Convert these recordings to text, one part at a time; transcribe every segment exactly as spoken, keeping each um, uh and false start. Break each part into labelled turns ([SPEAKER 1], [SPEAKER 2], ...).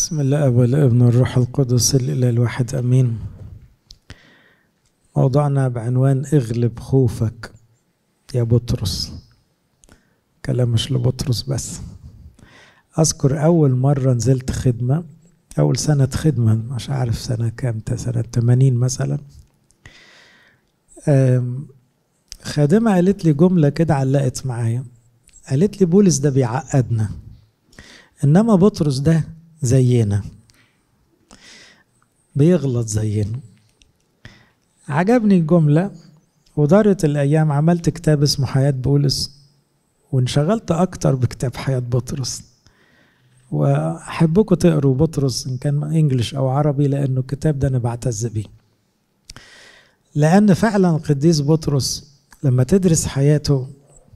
[SPEAKER 1] بسم الله والابن والروح القدس الإله الواحد أمين. موضوعنا بعنوان اغلب خوفك يا بطرس. كلام مش لبطرس بس. أذكر أول مرة نزلت خدمة، أول سنة خدمة، مش عارف سنة كام، سنة ثمانين مثلا. خادمة قالت لي جملة كده علقت معايا، قالت لي بولس ده بيعقدنا، إنما بطرس ده زينا، بيغلط زينا. عجبني الجملة ودارت الأيام، عملت كتاب اسمه حياة بولس وانشغلت أكتر بكتاب حياة بطرس، وأحبكم تقروا بطرس إن كان إنجليش أو عربي، لأنه الكتاب ده أنا بعتز بيه، لأن فعلا القديس بطرس لما تدرس حياته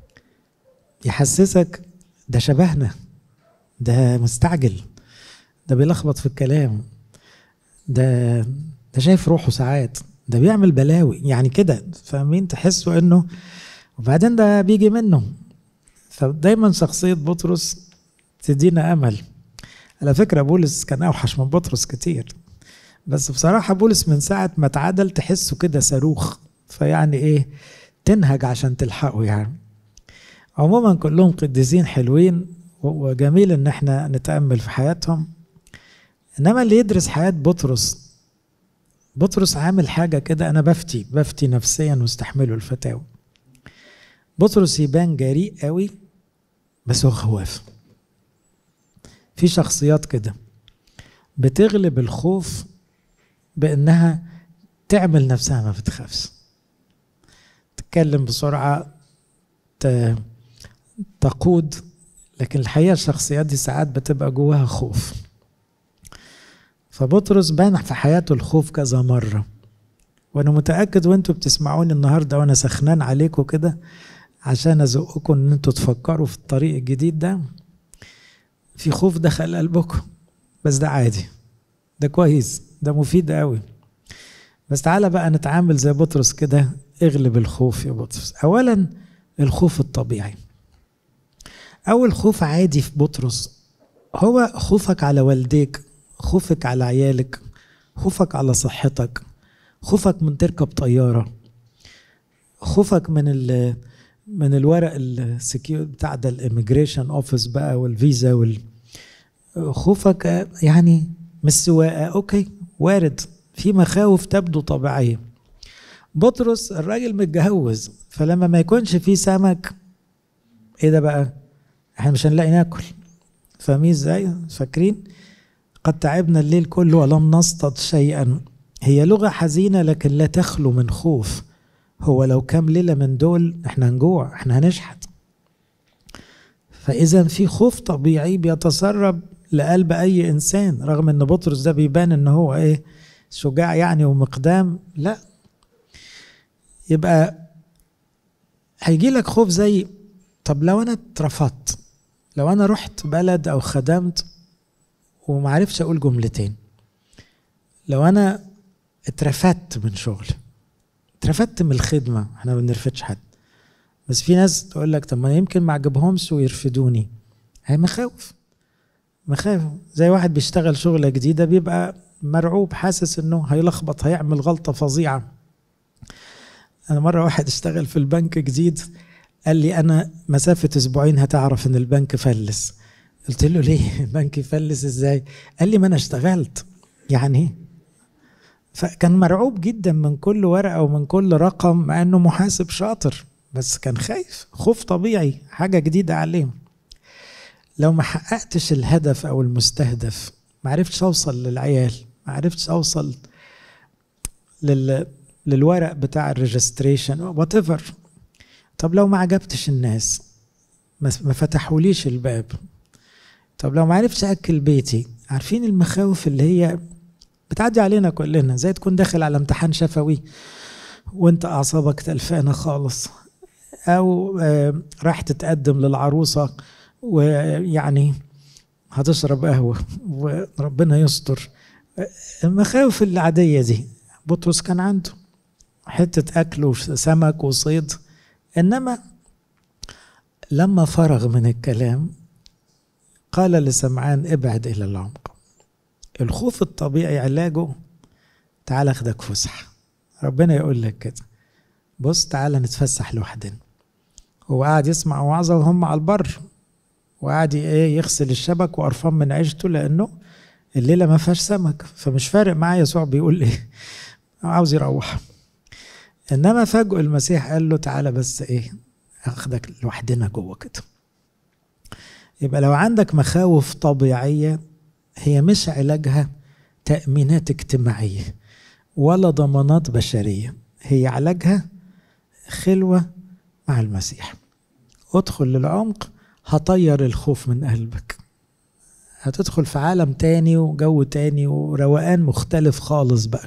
[SPEAKER 1] يحسسك ده شبهنا، ده مستعجل، ده بيلخبط في الكلام، ده ده شايف روحه ساعات، ده بيعمل بلاوي يعني كده، فاهمين؟ تحسوا انه وبعدين ده بيجي منه. فدايما شخصية بطرس تدينا امل. على فكرة بولس كان اوحش من بطرس كتير، بس بصراحة بولس من ساعة ما اتعدل تحسه كده صاروخ، فيعني ايه تنهج عشان تلحقه يعني. عموما كلهم قديسين حلوين وجميل ان احنا نتأمل في حياتهم، انما اللي يدرس حياة بطرس، بطرس عامل حاجة كده، انا بفتي بفتي نفسيا واستحمله الفتاوى. بطرس يبان جريء قوي بس هو خواف. في شخصيات كده بتغلب الخوف بانها تعمل نفسها ما بتخافش، تتكلم بسرعة، تقود، لكن الحقيقة الشخصيات دي ساعات بتبقى جواها خوف. فبطرس بان في حياته الخوف كذا مرة، وانا متأكد وانتوا بتسمعوني النهاردة وانا سخنان عليكم كده عشان ازقكم ان انتوا تفكروا في الطريق الجديد ده، في خوف دخل قلبكم، بس ده عادي، ده كويس، ده مفيد قوي. بس تعالى بقى نتعامل زي بطرس كده. اغلب الخوف يا بطرس. اولا الخوف الطبيعي، اول خوف عادي في بطرس هو خوفك على والديك، خوفك على عيالك، خوفك على صحتك، خوفك من تركب طيارة، خوفك من ال من الورق السكيور بتاع ده الاميجريشن اوفيس بقى والفيزا وال خوفك يعني من السواقة. اوكي، وارد، في مخاوف تبدو طبيعية. بطرس الراجل متجوز، فلما ما يكونش فيه سمك ايه ده بقى؟ احنا مش هنلاقي ناكل، فاهمين ازاي؟ فاكرين قد تعبنا الليل كله ولم نصطد شيئا؟ هي لغة حزينة لكن لا تخلو من خوف. هو لو كام ليلة من دول احنا هنجوع، احنا هنشحت. فإذا في خوف طبيعي بيتسرب لقلب أي إنسان، رغم أن بطرس ده بيبان أنه هو إيه، شجاع يعني ومقدام، لا. يبقى هيجي لك خوف زي، طب لو أنا اترفضت، لو أنا رحت بلد أو خدمت ومعرفش أقول جملتين، لو أنا اترفدت من شغل، اترفدت من الخدمة، احنا ما بنرفدش حد، بس في ناس تقول لك طب ما يمكن ما عجبهمش ويرفدوني. هي مخاوف، مخاوف زي واحد بيشتغل شغلة جديدة بيبقى مرعوب، حاسس انه هيلخبط، هيعمل غلطة فظيعة. انا مرة واحد اشتغل في البنك جديد قال لي انا مسافة اسبوعين هتعرف ان البنك فلس. قلت له ليه البنك يفلس ازاي؟ قال لي ما انا اشتغلت يعني. فكان مرعوب جدا من كل ورقة ومن كل رقم، مع انه محاسب شاطر، بس كان خايف، خوف طبيعي، حاجة جديدة عليه. لو ما حققتش الهدف او المستهدف، ما عرفتش اوصل للعيال، ما عرفتش اوصل لل... للورق بتاع الريجستريشن وات ايفر، طب لو ما عجبتش الناس، ما فتحوليش الباب، طب لو ما عرفتش اكل بيتي. عارفين المخاوف اللي هي بتعدي علينا كلنا، زي تكون داخل على امتحان شفوي وانت اعصابك تلفانه خالص، او راح تتقدم للعروسه ويعني هتشرب قهوه وربنا يستر. المخاوف العاديه دي بطرس كان عنده حته اكل وسمك وصيد، انما لما فرغ من الكلام قال لسمعان ابعد الى العمق. الخوف الطبيعي علاجه تعال اخدك فسح. ربنا يقول لك كده بص تعال نتفسح لوحدنا. هو قاعد يسمع وعظة وهم على البر، وقاعد ايه يغسل الشبك وقرفان من عيشته لانه الليلة ما فيهاش سمك، فمش فارق معاه يسوع بيقول ايه، عاوز يروح. انما فجأة المسيح قال له تعالى بس ايه اخدك لوحدنا جوه كده. يبقى لو عندك مخاوف طبيعية هي مش علاجها تأمينات اجتماعية ولا ضمانات بشرية، هي علاجها خلوة مع المسيح. ادخل للعمق هطير الخوف من قلبك، هتدخل في عالم تاني وجو تاني وروقان مختلف خالص بقى.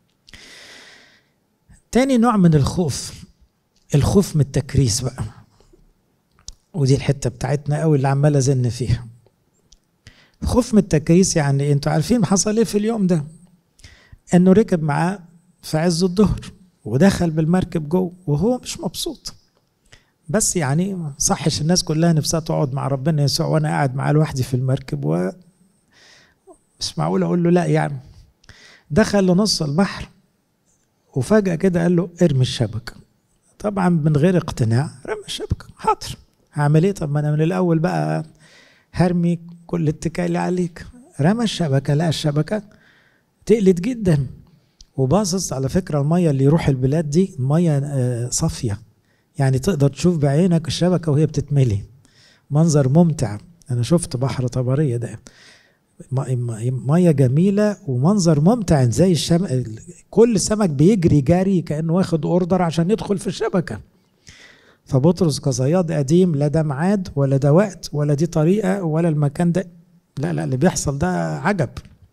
[SPEAKER 1] تاني نوع من الخوف الخوف من التكريس بقى، ودي الحتة بتاعتنا قوي اللي عمال ازن فيها. خوف من التكريس يعني انتوا عارفين حصل ايه في اليوم ده، انه ركب معاه في عز الظهر ودخل بالمركب جوه وهو مش مبسوط. بس يعني صحش الناس كلها نفسها تقعد مع ربنا يسوع وانا قاعد معاه لوحدي في المركب، و مش معقول اقول له لا. يعني دخل لنص البحر وفجأة كده قال له ارمي الشبكة. طبعا من غير اقتناع رمى الشبكة. حاضر هعمل ايه؟ طب ما انا من الاول بقى هرمي كل اتكالي عليك. رمى الشبكة، لقى الشبكة تقلت جدا، وباصص على فكرة المية اللي يروح البلاد دي مية صافية، يعني تقدر تشوف بعينك الشبكة وهي بتتملي، منظر ممتع. انا شفت بحر طبرية ده مية جميلة ومنظر ممتع زي الشم... كل سمك بيجري جاري كأنه واخد اوردر عشان يدخل في الشبكة. فبطرس كصياد قديم لا ده ميعاد ولا ده وقت ولا دي طريقة ولا المكان ده، لا لا اللي بيحصل ده عجب.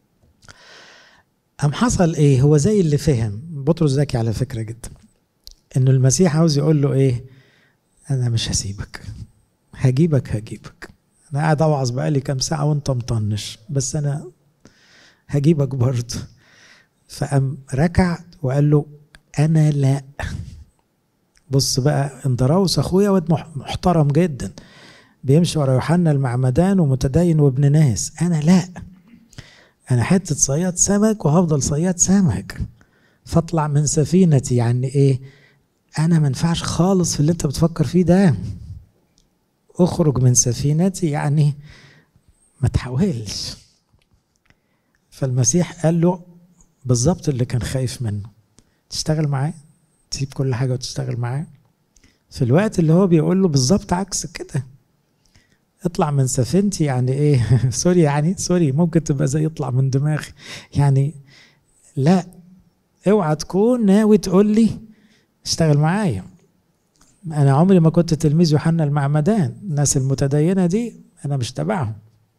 [SPEAKER 1] أم حصل ايه؟ هو زي اللي فهم. بطرس ذكي على فكرة جدا، انه المسيح عاوز يقول له ايه، انا مش هسيبك، هجيبك هجيبك. انا قاعد اوعظ بقالي كام ساعة وانت مطنش، بس انا هجيبك برضه. فقام ركع وقال له انا لا. بص بقى اندراوس اخويا واد محترم جدا بيمشي ورا يوحنا المعمدان ومتدين وابن ناس، انا لا، انا حته صياد سمك وهفضل صياد سمك. فاطلع من سفينتي. يعني ايه؟ انا ما ينفعش خالص في اللي انت بتفكر فيه ده. اخرج من سفينتي، يعني ما تحاولش. فالمسيح قال له بالظبط اللي كان خايف منه، تشتغل معاه، تسيب كل حاجه وتشتغل معاه. في الوقت اللي هو بيقول له بالظبط عكس كده، اطلع من سفينتي. يعني ايه؟ سوري يعني سوري ممكن تبقى زي اطلع من دماغي، يعني لا، اوعى تكون ناوي تقول لي اشتغل معايا. انا عمري ما كنت تلميذ يوحنا المعمدان، الناس المتدينه دي انا مش تبعهم.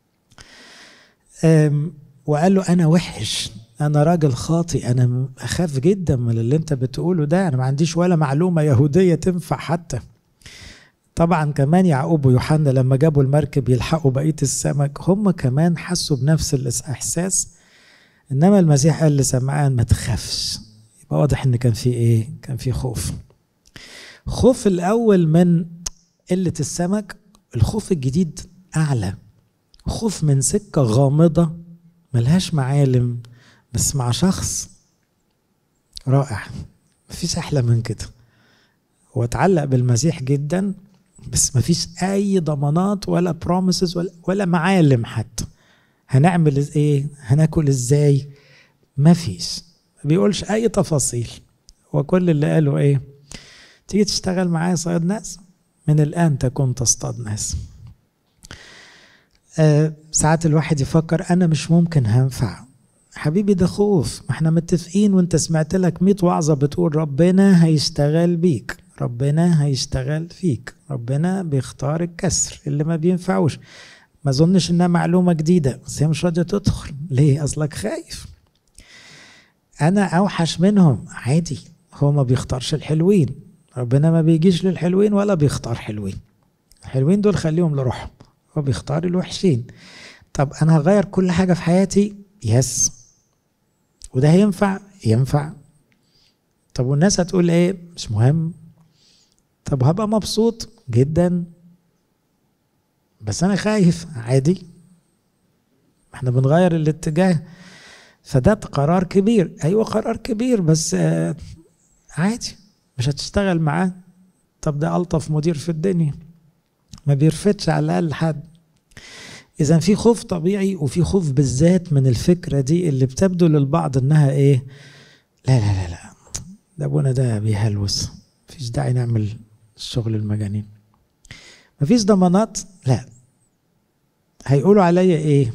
[SPEAKER 1] وقال له انا وحش، انا راجل خاطئ، انا اخاف جدا من اللي انت بتقوله ده، انا ما عنديش ولا معلومه يهوديه تنفع حتى. طبعا كمان يعقوب ويوحنا لما جابوا المركب يلحقوا بقيه السمك هم كمان حسوا بنفس الاحساس. انما المسيح قال لسمعان ما تخافش. يبقى واضح ان كان في ايه؟ كان في خوف. خوف الاول من قله السمك. الخوف الجديد اعلى، خوف من سكه غامضه ملهاش معالم بس مع شخص رائع. مفيش احلى من كده. هو اتعلق بالمسيح جدا بس مفيش اي ضمانات ولا بروميسز ولا, ولا معالم حتى. هنعمل ايه؟ هناكل ازاي؟ مفيش، ما بيقولش اي تفاصيل. وكل اللي قاله ايه؟ تيجي تشتغل معايا صياد ناس، من الان تكون تصطاد ناس. آه ساعات الواحد يفكر انا مش ممكن هنفع. حبيبي ده خوف، ما احنا متفقين وانت سمعت لك مية وعظة بتقول ربنا هيشتغل بيك، ربنا هيشتغل فيك، ربنا بيختار الكسر اللي ما بينفعوش. ما اظنش انها معلومة جديدة بس هي مش راضية تدخل. ليه؟ اصلك خايف. انا اوحش منهم عادي، هو ما بيختارش الحلوين، ربنا ما بيجيش للحلوين ولا بيختار حلوين. الحلوين دول خليهم لروحهم، هو بيختار الوحشين. طب انا هغير كل حاجة في حياتي؟ يس. وده هينفع؟ ينفع. طب والناس هتقول ايه؟ مش مهم. طب هبقى مبسوط جدا بس انا خايف؟ عادي، احنا بنغير الاتجاه. فده قرار كبير، ايوه قرار كبير، بس آه عادي مش هتشتغل معاه. طب ده ألطف مدير في الدنيا، ما بيرفتش على الأقل حد. إذا في خوف طبيعي وفي خوف بالذات من الفكرة دي اللي بتبدو للبعض إنها إيه، لا لا لا لا ده أبونا ده بيهلوس، مفيش داعي نعمل الشغل المجانين، مفيش ضمانات. لا، هيقولوا عليا إيه؟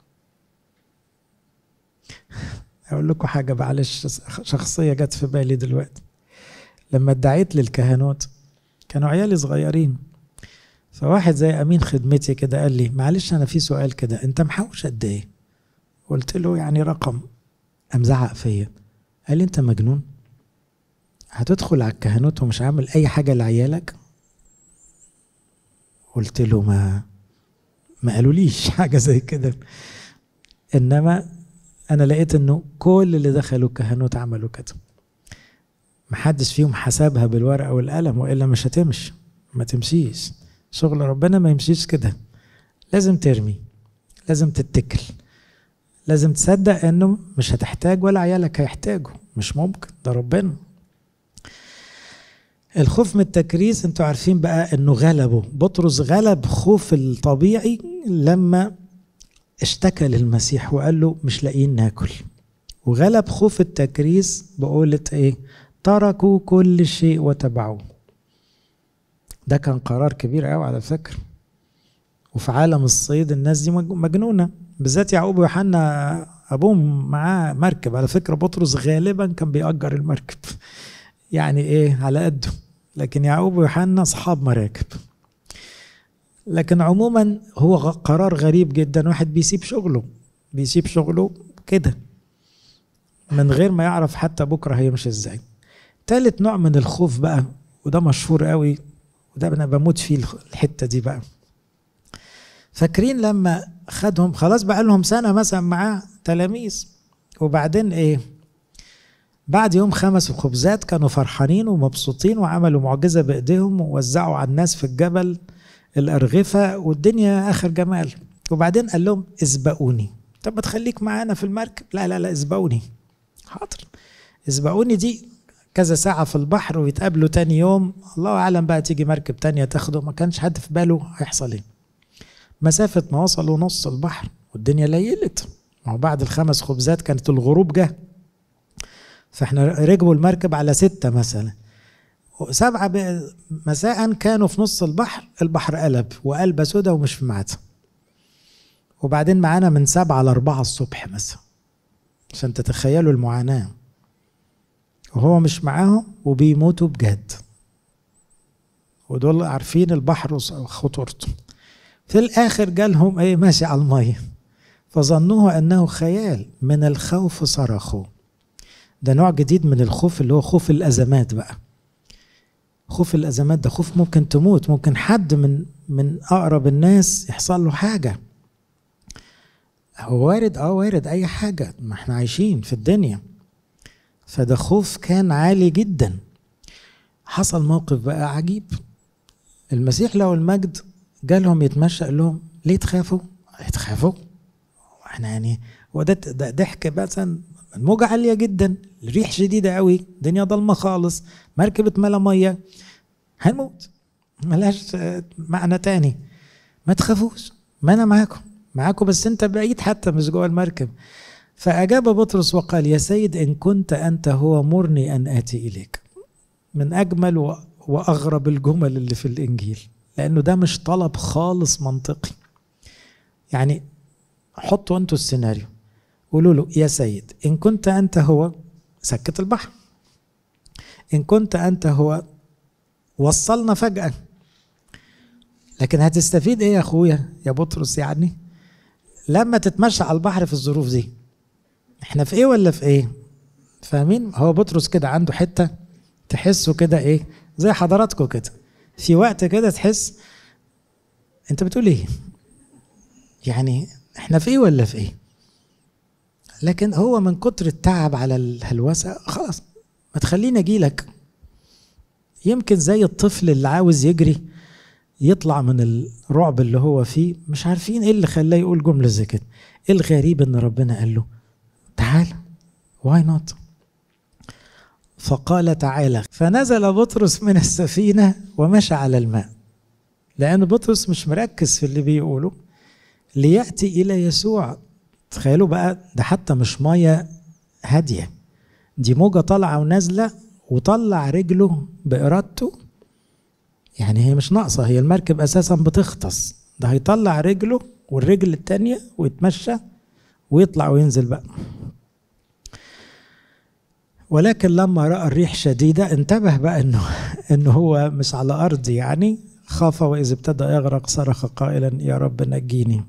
[SPEAKER 1] أقول لكم حاجة معلش شخصية جت في بالي دلوقتي. لما ادعيت للكهنوت كانوا عيالي صغيرين، فواحد زي امين خدمتي كده قال لي معلش انا في سؤال كده، انت محوش قد ايه؟ قلت له يعني رقم. قام زعق فيا قال لي انت مجنون؟ هتدخل على الكهنوت ومش عامل اي حاجه لعيالك؟ قلت له ما ما قالوليش حاجه زي كده، انما انا لقيت انه كل اللي دخلوا الكهنوت عملوا كده، محدش فيهم حسبها بالورقه والقلم، والا مش هتمشي، ما تمشيش شغل ربنا، ما يمشيش كده. لازم ترمي، لازم تتكل، لازم تصدق انه مش هتحتاج ولا عيالك هيحتاجوا، مش ممكن، ده ربنا. الخوف من التكريس انتوا عارفين بقى انه غلبه بطرس، غلب خوف الطبيعي لما اشتكى للمسيح وقال له مش لاقيين ناكل، وغلب خوف التكريس بقولة ايه، تركوا كل شيء وتبعوه. ده كان قرار كبير قوي على فكرة، وفي عالم الصيد الناس دي مجنونة، بالذات يعقوب ويوحنا ابوهم معاه مركب. على فكرة بطرس غالبا كان بيأجر المركب يعني ايه على قده، لكن يعقوب ويوحنا اصحاب مراكب. لكن عموما هو قرار غريب جدا، واحد بيسيب شغله بيسيب شغله كده من غير ما يعرف حتى بكرة هيمشي ازاي. تالت نوع من الخوف بقى، وده مشهور قوي، وده انا بموت فيه الحتة دي بقى. فاكرين لما خدهم خلاص بقى لهم سنة مثلا معاه تلاميذ، وبعدين ايه، بعد يوم خمس خبزات كانوا فرحانين ومبسوطين وعملوا معجزة بإيديهم ووزعوا على الناس في الجبل الأرغفة والدنيا آخر جمال. وبعدين قال لهم اسبقوني. طب ما تخليك معانا في المركب؟ لا لا لا اسبقوني. حاضر. اسبقوني دي كذا ساعة في البحر ويتقابلوا تاني يوم، الله أعلم بقى تيجي مركب تانية تاخده، ما كانش حد في باله هيحصل ايه. مسافة ما وصلوا نص البحر والدنيا ليلت، ما هو بعد الخمس خبزات كانت الغروب جه، فاحنا ركبوا المركب على ستة مثلا، سبعة مساء كانوا في نص البحر، البحر قلب وقلبة سودا ومش في ميعادها. وبعدين معانا من سبعة لأربعة الصبح مثلا، عشان تتخيلوا المعاناة، وهو مش معاهم وبيموتوا بجد، ودول عارفين البحر وخطورته. في الآخر جالهم ايه، ماشي على المية، فظنوه أنه خيال، من الخوف صرخوا. ده نوع جديد من الخوف اللي هو خوف الأزمات بقى. خوف الأزمات ده خوف ممكن تموت، ممكن حد من من أقرب الناس يحصل له حاجة. هو وارد، اه وارد أي حاجة، ما احنا عايشين في الدنيا. فده خوف كان عالي جدا. حصل موقف بقى عجيب، المسيح له المجد جالهم يتمشى، قال لهم ليه تخافوا؟ تخافوا؟ احنا يعني وده ده ضحك مثلا، الموجة عالية جدا، الريح شديدة قوي، الدنيا ضلمة خالص، مركبة ملا مية، هنموت، ملهاش معنى تاني. ما تخافوش، ما انا معاكم معاكم بس انت بعيد حتى مش جوه المركب. فأجاب بطرس وقال يا سيد إن كنت أنت هو مرني أن آتي إليك. من أجمل وأغرب الجمل اللي في الإنجيل، لأنه ده مش طلب خالص منطقي. يعني حطوا أنتوا السيناريو، قولوا له يا سيد إن كنت أنت هو، سكت البحر، إن كنت أنت هو وصلنا فجأة، لكن هتستفيد إيه يا أخويا يا بطرس يعني لما تتمشى على البحر في الظروف دي؟ إحنا في إيه ولا في إيه؟ فاهمين؟ هو بطرس كده عنده حتة تحسه كده إيه، زي حضراتكم كده، في وقت كده تحس أنت بتقول إيه؟ يعني إحنا في إيه ولا في إيه؟ لكن هو من كتر التعب على الهلوسة خلاص ما تخليني أجيلك. يمكن زي الطفل اللي عاوز يجري يطلع من الرعب اللي هو فيه، مش عارفين ايه اللي خلاه يقول جملة زي كده. ايه الغريب ان ربنا قال له تعال، واي نوت. فقال تعالى، فنزل بطرس من السفينة ومشى على الماء، لأن بطرس مش مركز في اللي بيقوله، ليأتي إلى يسوع. تخيلوا بقى، ده حتى مش مية هادية، دي موجة طالعة ونازلة، وطلع رجله بإرادته. يعني هي مش ناقصة، هي المركب أساسا بتغطس، ده هيطلع رجله والرجل التانية ويتمشى ويطلع وينزل بقى. ولكن لما رأى الريح شديدة انتبه بقى انه انه هو مش على أرض، يعني خاف، وإذا ابتدأ يغرق صرخ قائلا يا رب نجيني.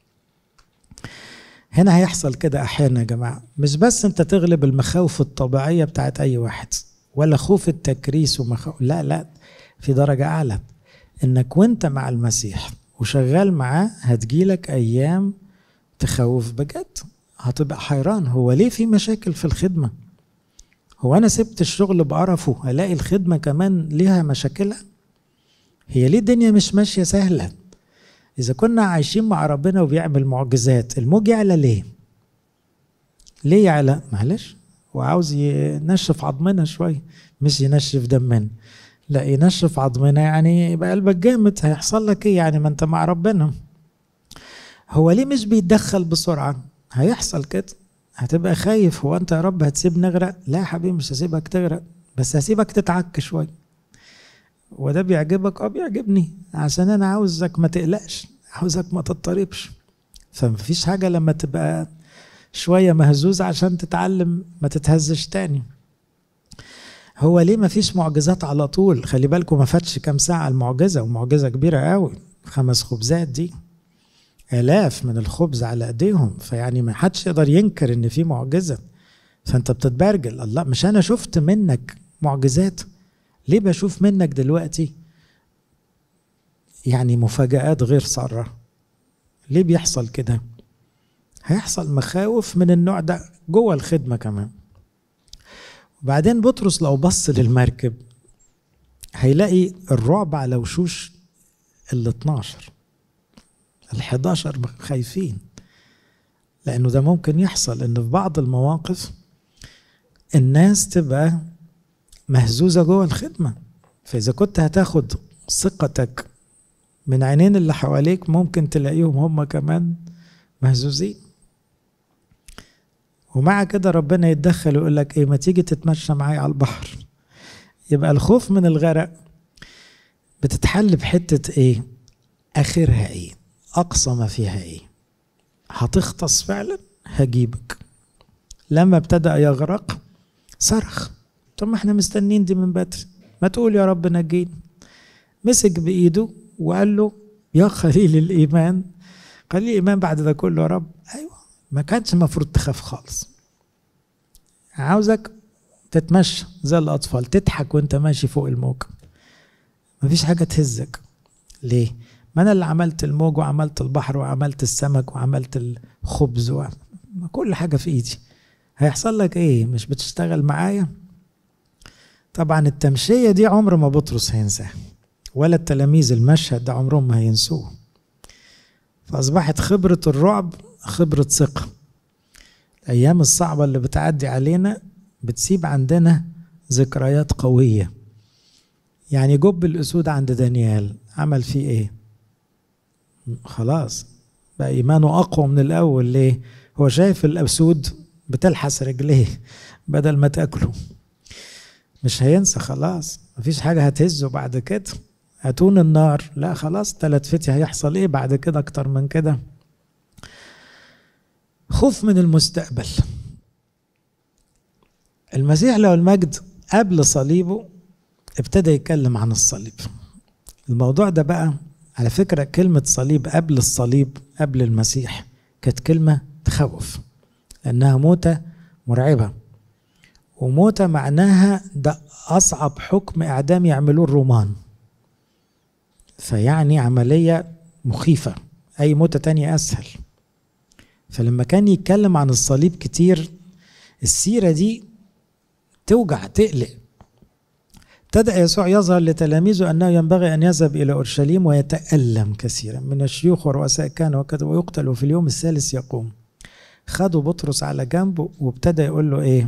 [SPEAKER 1] هنا هيحصل كده أحيانا يا جماعة، مش بس انت تغلب المخاوف الطبيعية بتاعت أي واحد، ولا خوف التكريس ومخاوف، لا لا، في درجة أعلى، انك وانت مع المسيح وشغال معاه هتجيلك أيام تخوف بجد، هتبقى حيران هو ليه في مشاكل في الخدمة؟ هو أنا سبت الشغل بقرفه ألاقي الخدمة كمان ليها مشاكلها؟ هي ليه الدنيا مش ماشية سهلة؟ إذا كنا عايشين مع ربنا وبيعمل معجزات، الموج يعلى ليه؟ ليه يعلى؟ معلش، وعاوز ينشف عظمنا شوية، مش ينشف دمنا، لا ينشف عظمنا، يعني يبقى قلبك جامد، هيحصل لك ايه يعني ما انت مع ربنا؟ هو ليه مش بيتدخل بسرعة؟ هيحصل كده، هتبقى خايف، هو انت يا رب هتسيب نغرق؟ لا يا حبيبي مش هسيبك تغرق، بس هسيبك تتعك شوية. وده بيعجبك؟ اه بيعجبني، عشان انا عاوزك ما تقلقش، عاوزك ما تضطربش. فمفيش حاجة لما تبقى شوية مهزوز عشان تتعلم ما تتهزش تاني. هو ليه ما فيش معجزات على طول؟ خلي بالكم ما فاتش كام ساعة المعجزة، ومعجزة كبيرة قوي، خمس خبزات دي آلاف من الخبز على ايديهم، فيعني ما حدش يقدر ينكر ان في معجزة. فانت بتتبرجل، الله مش انا شفت منك معجزات، ليه بشوف منك دلوقتي يعني مفاجآت غير سارة؟ ليه بيحصل كده؟ هيحصل مخاوف من النوع ده جوه الخدمة كمان. وبعدين بطرس لو بص للمركب هيلاقي الرعب على وشوش ال اتناشر ال حداشر خايفين، لأنه ده ممكن يحصل إن في بعض المواقف الناس تبقى مهزوزة جوه الخدمة. فإذا كنت هتاخد ثقتك من عينين اللي حواليك، ممكن تلاقيهم هم كمان مهزوزين. ومع كده ربنا يتدخل ويقول لك ايه، ما تيجي تتمشى معايا على البحر. يبقى الخوف من الغرق بتتحل بحتة ايه؟ اخرها ايه؟ اقصى ما فيها ايه؟ هتغطس فعلا هجيبك. لما ابتدأ يغرق صرخ، طب ما احنا مستنين دي من بدري، ما تقول يا رب نجيني. مسك بايده وقال له يا خليل الايمان، قليل الايمان بعد ده كله يا رب. ايوه، ما كانش المفروض تخاف خالص، عاوزك تتمشى زي الاطفال، تضحك وانت ماشي فوق الموج، مفيش حاجه تهزك. ليه؟ ما انا اللي عملت الموج وعملت البحر وعملت السمك وعملت الخبز وعملت كل حاجه في ايدي. هيحصل لك ايه؟ مش بتشتغل معايا؟ طبعا التمشيه دي عمر ما بطرس هينساها، ولا التلاميذ المشهد ده عمرهم ما هينسوه. فاصبحت خبره الرعب خبره ثقه. الايام الصعبه اللي بتعدي علينا بتسيب عندنا ذكريات قويه. يعني جب الاسود عند دانيال عمل فيه ايه؟ خلاص بقى ايمانه اقوى من الاول. ليه؟ هو شايف الاسود بتلحس رجليه بدل ما تاكله. مش هينسى خلاص، مفيش حاجه هتهزه بعد كده. هتون النار، لا خلاص تلات فتي، هيحصل ايه بعد كده اكتر من كده؟ خوف من المستقبل. المسيح له المجد قبل صليبه ابتدى يتكلم عن الصليب. الموضوع ده بقى على فكرة كلمة صليب قبل الصليب قبل المسيح كانت كلمة تخوف، لأنها موتة مرعبة، وموتة معناها ده أصعب حكم إعدام يعملوه الرومان، فيعني عملية مخيفة، أي موتة تانية أسهل. فلما كان يتكلم عن الصليب كتير، السيرة دي توجع تقلق ابتدأ يسوع يظهر لتلاميذه أنه ينبغي أن يذهب إلى أورشليم ويتألم كثيرا من الشيوخ ورؤساء كهنة وكذا ويقتل وفي اليوم الثالث يقوم. خدوا بطرس على جنبه وابتدى يقول له إيه؟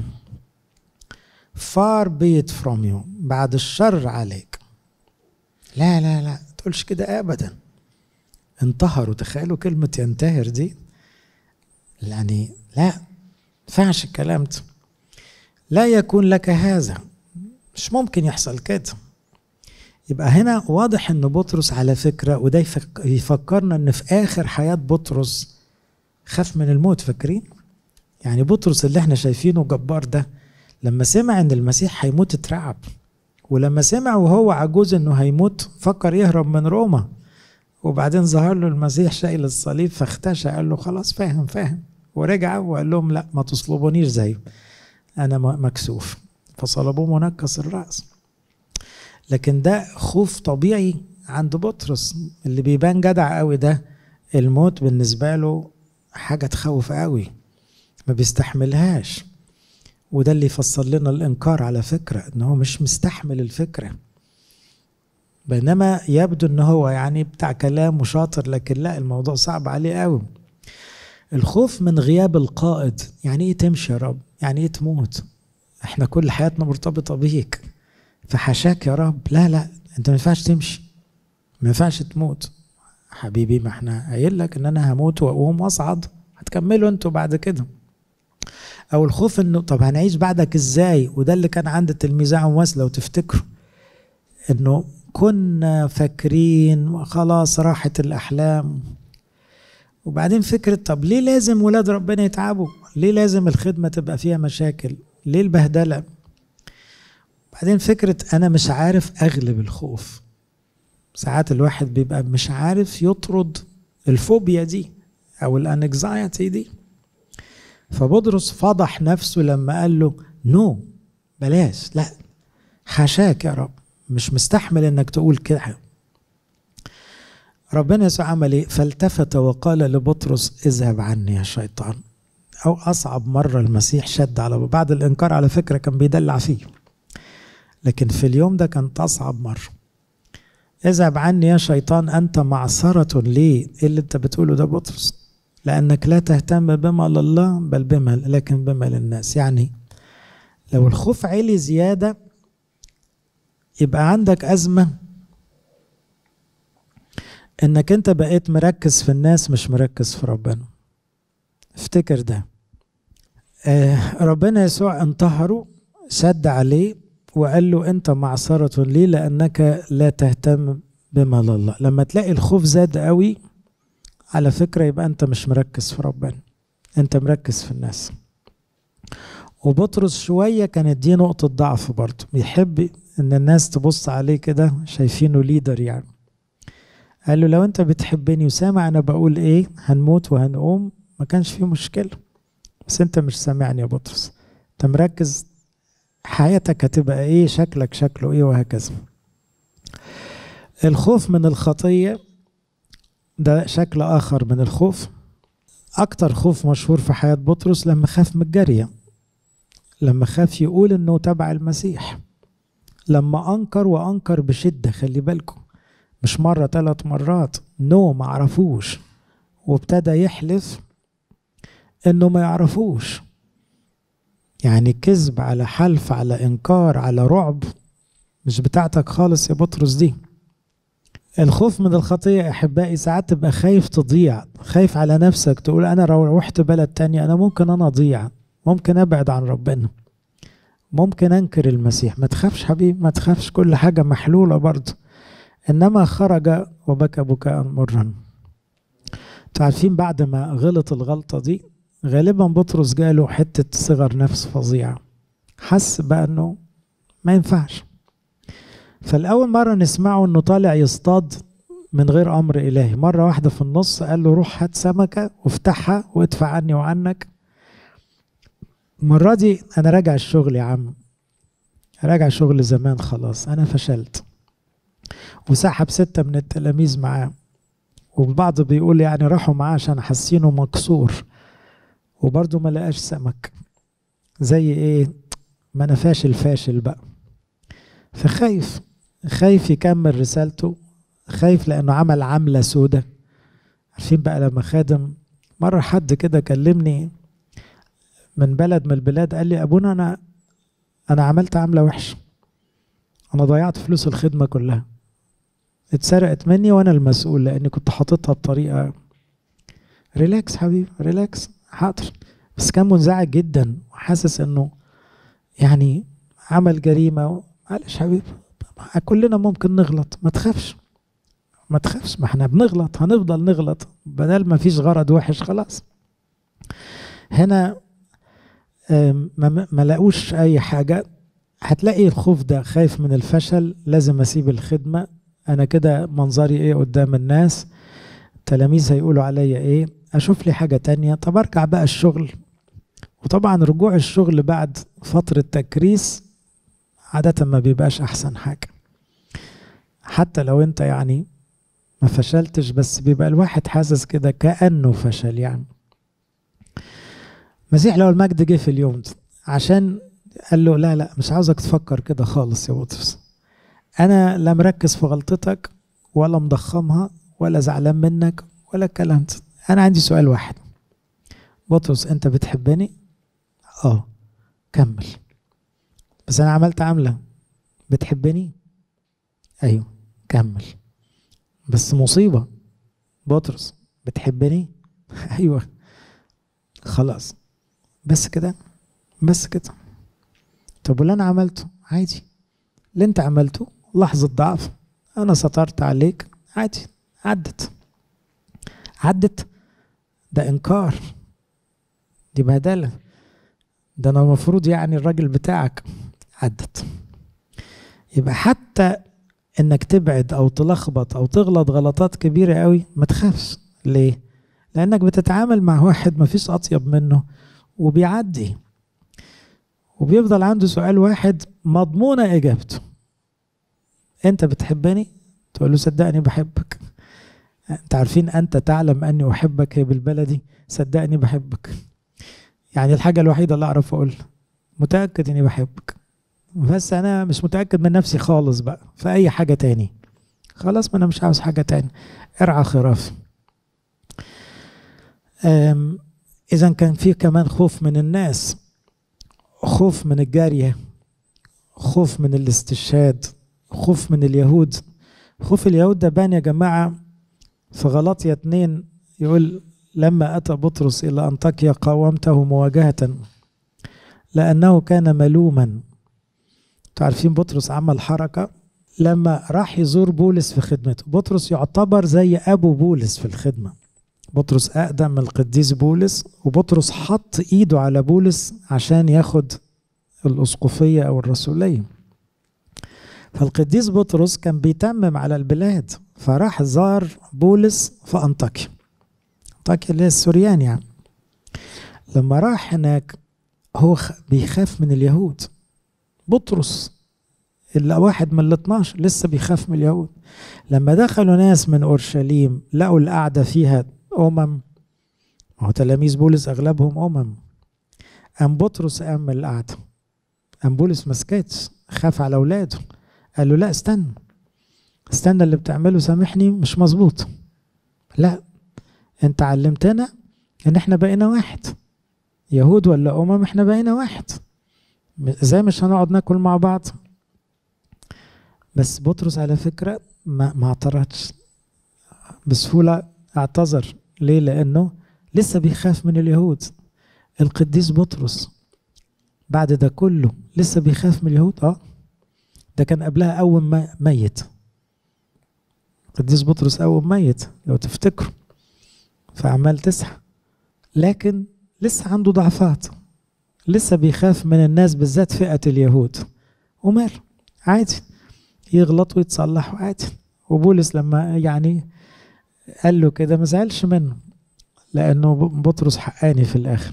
[SPEAKER 1] far be it from you، بعد الشر عليك. لا لا لا تقولش كده أبدا. انتهروا، تخيلوا كلمة ينتهر دي، يعني لا فعش الكلام ده، لا يكون لك هذا، مش ممكن يحصل كده. يبقى هنا واضح ان بطرس على فكرة، وده يفكرنا ان في اخر حياة بطرس خاف من الموت. فاكرين يعني بطرس اللي احنا شايفينه جبار ده لما سمع ان المسيح هيموت اترعب، ولما سمع وهو عجوز انه هيموت فكر يهرب من روما، وبعدين ظهر له المسيح شايل الصليب فاختشى، قال له خلاص فاهم فاهم، ورجع وقال لهم لا ما تصلبونيش زيه، انا مكسوف، فصلبوه منكس الرأس. لكن ده خوف طبيعي عند بطرس اللي بيبان جدع قوي ده، الموت بالنسبة له حاجة تخوف قوي ما بيستحملهاش. وده اللي يفسر لنا الإنكار على فكرة، انه مش مستحمل الفكرة، بينما يبدو ان هو يعني بتاع كلام وشاطر، لكن لا الموضوع صعب عليه قوي. الخوف من غياب القائد، يعني ايه تمشي يا رب، يعني ايه تموت، احنا كل حياتنا مرتبطة بيك، فحشاك يا رب، لا لا انت ما ينفعش تمشي، ما ينفعش تموت حبيبي، ما احنا قايل لك ان انا هموت واقوم واصعد، هتكملوا انتوا بعد كده. او الخوف انه طب هنعيش بعدك ازاي، وده اللي كان عند التلميذ عمواس لو تفتكروا، انه كنا فاكرين خلاص راحت الاحلام، وبعدين فكرة طب ليه لازم ولاد ربنا يتعبوا، ليه لازم الخدمة تبقى فيها مشاكل، ليه البهدلة. بعدين فكرة أنا مش عارف أغلب الخوف. ساعات الواحد بيبقى مش عارف يطرد الفوبيا دي أو الانكزايتي دي. فبطرس فضح نفسه لما قال له نو بلاش، لا حاشاك يا رب، مش مستحمل انك تقول كده. ربنا يسوع عمل ايه؟ فالتفت وقال لبطرس اذهب عني يا شيطان. او اصعب مرة المسيح شد على بعد الانكار، على فكرة كان بيدلع فيه، لكن في اليوم ده كانت اصعب مرة. اذهب عني يا شيطان انت معصرة لي. ايه اللي انت بتقوله ده بطرس؟ لانك لا تهتم بما لله بل بما لكن بما للناس. يعني لو الخوف عالي زيادة يبقى عندك ازمة انك انت بقيت مركز في الناس مش مركز في ربنا. افتكر ده. آه ربنا يسوع انتهره، شد عليه وقال له انت معصرة لي لانك لا تهتم بما لله. لما تلاقي الخوف زاد قوي على فكرة يبقى انت مش مركز في ربنا، انت مركز في الناس. وبطرس شوية كانت دي نقطة ضعف برضه، بيحب ان الناس تبص عليه كده شايفينه ليدر يعني. قال له لو انت بتحبني وسامع انا بقول ايه هنموت وهنقوم ما كانش فيه مشكلة، بس انت مش سامعني يا بطرس، انت مركز حياتك هتبقى ايه، شكلك شكله ايه، وهكذا. الخوف من الخطية ده شكل اخر من الخوف. اكتر خوف مشهور في حياة بطرس لما خاف من الجارية، لما خاف يقول انه تبع المسيح، لما انكر وانكر بشدة. خلي بالكم مش مرة ثلاث مرات، نو ما عرفوش، وابتدى يحلف انه ما يعرفوش. يعني كذب على حلف على انكار على رعب، مش بتاعتك خالص يا بطرس دي. الخوف من الخطية احبائي ساعات تبقى خايف تضيع، خايف على نفسك، تقول انا لو روحت بلد تانية انا ممكن انا اضيع، ممكن ابعد عن ربنا، ممكن انكر المسيح. ما تخافش حبيبي، ما تخافش، كل حاجة محلولة برضه. انما خرج وبكى بكاء مرا. تعرفين بعد ما غلط الغلطة دي غالبا بطرس جاله حتة صغر نفس فظيعة، حس بقى انه ما ينفعش. فالأول مرة نسمعه انه طالع يصطاد من غير امر الهي، مرة واحدة في النص قال له روح هات سمكة وافتحها وادفع عني وعنك. المرة دي انا راجع الشغل يا عم، راجع شغل زمان خلاص انا فشلت. وسحب ستة من التلاميذ معاه، والبعض بيقول يعني راحوا معاه عشان حاسينه مكسور، وبرضه ما لقاش سمك. زي ايه؟ ما انا فاشل فاشل بقى. فخايف، خايف يكمل رسالته، خايف لأنه عمل عملة سودة. عارفين بقى لما خادم، مرة حد كده كلمني من بلد من البلاد، قال لي أبونا أنا أنا عملت عملة وحشة، أنا ضيعت فلوس الخدمة كلها، اتسرقت مني وأنا المسؤول لأني كنت حاططها بطريقة. ريلاكس حبيبي، ريلاكس، حاضر. بس كان منزعج جدا وحاسس إنه يعني عمل جريمة. معلش حبيبي، كلنا ممكن نغلط، ما تخافش ما تخافش، ما احنا بنغلط، هنفضل نغلط، بدل ما فيش غرض وحش خلاص. هنا ما, ما لاقوش اي حاجة. هتلاقي الخوف ده، خايف من الفشل، لازم اسيب الخدمة، انا كده منظري ايه قدام الناس، التلاميذ هيقولوا عليا ايه، اشوف لي حاجة تانية، طب ارجع بقى الشغل. وطبعا رجوع الشغل بعد فترة تكريس عادة ما بيبقاش احسن حاجة، حتى لو انت يعني ما فشلتش، بس بيبقى الواحد حاسس كده كأنه فشل يعني. مسيح لو المجد جه في اليوم ده عشان قال له لا لا مش عاوزك تفكر كده خالص يا بطرس، انا لا مركز في غلطتك ولا مضخمها ولا زعلان منك ولا الكلام ده. انا عندي سؤال واحد، بطرس انت بتحبني؟ اه، كمل. بس انا عملت عملة، بتحبني؟ ايوه، كمل. بس مصيبة، بطرس بتحبني؟ ايوه، خلاص، بس كده، بس كده. طب واللي انا عملته عادي، اللي انت عملته لحظة ضعف، انا سترت عليك، عادي، عدت عدت. ده انكار، دي بهدلة، ده انا المفروض يعني الراجل بتاعك. عدت. يبقى حتى انك تبعد او تلخبط او تغلط غلطات كبيرة قوي ما تخافش. ليه؟ لانك بتتعامل مع واحد ما فيش اطيب منه وبيعدي، وبيفضل عنده سؤال واحد مضمونة اجابته، انت بتحبني؟ تقول له صدقني بحبك. انت عارفين انت تعلم اني احبك، هي بالبلدي صدقني بحبك. يعني الحاجة الوحيدة اللي اعرف اقول متأكد اني بحبك، بس انا مش متأكد من نفسي خالص بقى في اي حاجة تاني. خلاص، ما انا مش عاوز حاجة تاني، ارعى خرافي. اذا كان في كمان خوف من الناس، خوف من الجارية، خوف من الاستشهاد، خوف من اليهود. خوف اليهود ده بان يا جماعة في غلاطية اتنين، يقول لما أتى بطرس إلى أنطاكيا قاومته مواجهة لأنه كان ملوما. تعرفين بطرس عمل حركة لما راح يزور بولس في خدمته. بطرس يعتبر زي أبو بولس في الخدمة، بطرس أقدم من القديس بولس، وبطرس حط إيده على بولس عشان ياخد الأسقفية أو الرسولية. فالقديس بطرس كان بيتمم على البلاد، فراح زار بولس في أنطاكيا، أنطاكيا اللي هي السوريان يعني. لما راح هناك هو بيخاف من اليهود، بطرس اللي واحد من الاثناشر لسه بيخاف من اليهود. لما دخلوا ناس من أورشليم لقوا القعدة فيها أمم، هو تلاميذ بولس أغلبهم أمم، أم بطرس قام من القعدة، أم بولس مسكتش، خاف على أولاده، قال له لا استنى استنى اللي بتعمله سامحني مش مظبوط، لا انت علمتنا ان احنا بقينا واحد، يهود ولا امم احنا بقينا واحد، ازاي مش هنقعد ناكل مع بعض؟ بس بطرس على فكرة ما, ما اعترضش بسهولة، اعتذر. ليه؟ لانه لسه بيخاف من اليهود. القديس بطرس بعد ده كله لسه بيخاف من اليهود. اه، ده كان قبلها اول ما ميت، القديس بطرس اول ميت لو تفتكروا في اعمال تسعة، لكن لسه عنده ضعفات، لسه بيخاف من الناس بالذات فئة اليهود، ومال عادي يغلط ويتصلح عادي. وبولس لما يعني قال له كده ما زعلش منه، لانه بطرس حقاني في الاخر.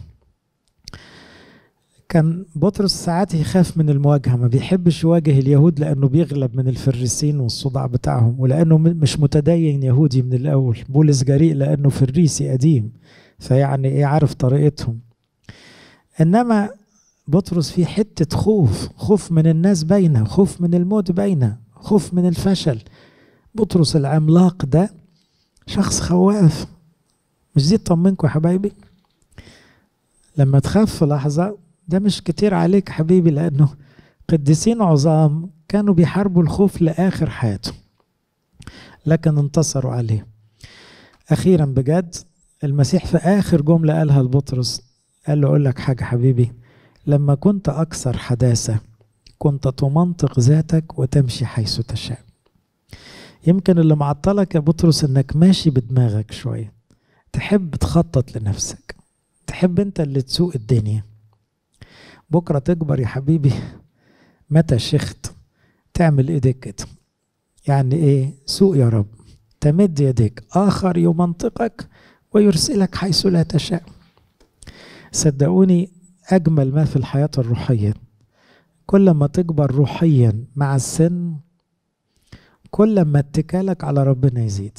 [SPEAKER 1] كان بطرس ساعات يخاف من المواجهة، ما بيحبش يواجه اليهود لانه بيغلب من الفريسين والصداع بتاعهم، ولانه مش متدين يهودي من الاول. بولس جريء لانه فريسي قديم، فيعني ايه عارف طريقتهم. انما بطرس فيه حتة خوف، خوف من الناس باينة، خوف من الموت باينة، خوف من الفشل. بطرس العملاق ده شخص خواف. مش دي تطمنكم يا حبايبي؟ لما تخاف في لحظة ده مش كتير عليك حبيبي، لأنه قديسين عظام كانوا بيحاربوا الخوف لآخر حياتهم لكن انتصروا عليه. أخيرا بجد المسيح في آخر جملة قالها لبطرس قال له أقول لك حاجة حبيبي، لما كنت أكثر حداثة كنت تمنطق ذاتك وتمشي حيث تشاء. يمكن اللي معطلك يا بطرس انك ماشي بدماغك شوية، تحب تخطط لنفسك، تحب انت اللي تسوق الدنيا. بكرة تكبر يا حبيبي، متى شخت تعمل ايديك كده، يعني ايه؟ سوق يا رب، تمد يديك، آخر يمنطقك ويرسلك حيث لا تشاء. صدقوني أجمل ما في الحياة الروحية كل ما تكبر روحيا مع السن، كل ما اتكالك على ربنا يزيد.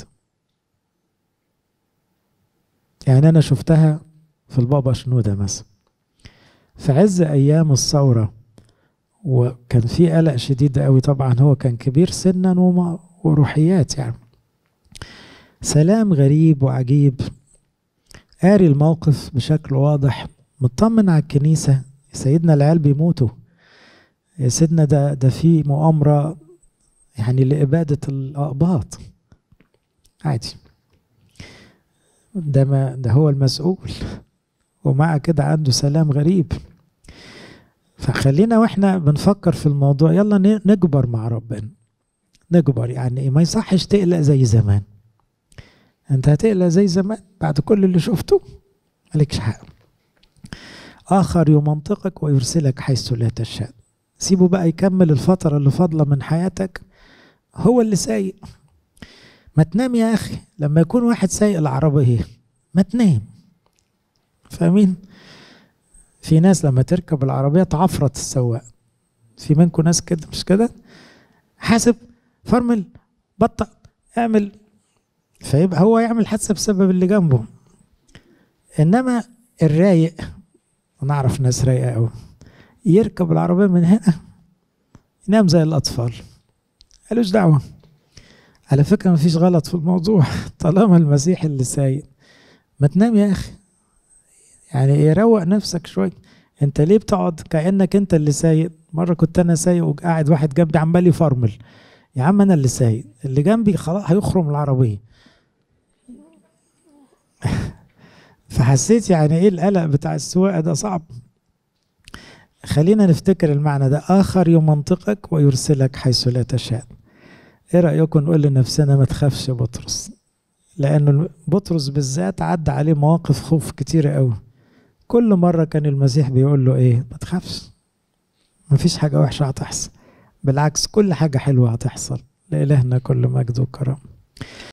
[SPEAKER 1] يعني أنا شفتها في البابا شنودة مثلا في عز أيام الثورة، وكان في قلق شديد قوي، طبعا هو كان كبير سنا وروحيات، يعني سلام غريب وعجيب. قاري الموقف بشكل واضح، مطمن على الكنيسة. يا سيدنا العيال بيموتوا، يا سيدنا ده ده في مؤامرة يعني لإبادة الأقباط، عادي، ده ما ده هو المسؤول، ومع كده عنده سلام غريب. فخلينا واحنا بنفكر في الموضوع يلا نكبر مع ربنا، نكبر. يعني ايه؟ ما يصحش تقلق زي زمان. انت هتقلق زي زمان بعد كل اللي شفته؟ مالكش حق. آخر يمنطقك ويرسلك حيث لا تشاء. سيبه بقى يكمل الفترة اللي فاضلة من حياتك، هو اللي سايق. ما تنام يا أخي لما يكون واحد سايق العربية، ما تنام. فاهمين؟ في ناس لما تركب العربية تعفرت السواق، في منكم ناس كده مش كده؟ حاسب، فرمل، بطأ، اعمل، فيبقى هو يعمل حادثة بسبب اللي جنبه. إنما الرايق، أنا أعرف ناس رايقة أوي، يركب العربية من هنا ينام زي الأطفال، قالوش دعوة. على فكرة مفيش غلط في الموضوع طالما المسيح اللي سايق. ما تنام يا أخي، يعني يروق نفسك شوي. انت ليه بتقعد كأنك انت اللي سايق؟ مرة كنت انا سايق وقاعد واحد جنبي عمال يفرمل، يا عم انا اللي سايق، اللي جنبي خلاص هيخرم العربية. فحسيت يعني ايه القلق بتاع السواقة ده صعب. خلينا نفتكر المعنى ده، آخر يمنطقك ويرسلك حيث لا تشاء. ايه رأيكم نقول لنفسنا ما تخافش بطرس؟ لأن بطرس بالذات عدى عليه مواقف خوف كتيرة قوي. كل مرة كان المسيح بيقول له ايه؟ ما تخافش، مفيش حاجة وحشة هتحصل، بالعكس كل حاجة حلوة هتحصل. لإلهنا كل مجد وكرم.